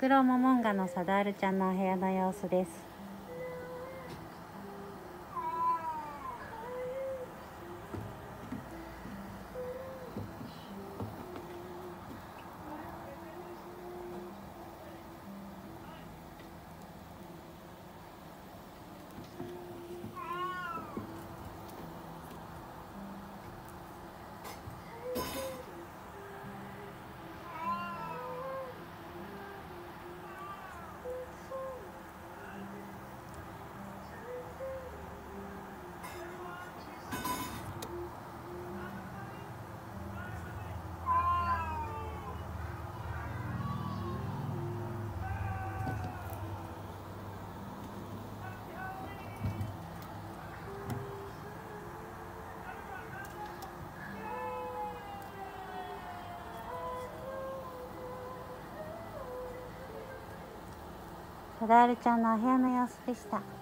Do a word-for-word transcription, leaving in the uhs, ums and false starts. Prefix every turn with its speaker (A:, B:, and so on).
A: クロモモンガのサダールちゃんのお部屋の様子です。サダールちゃんのお部屋の様子でした。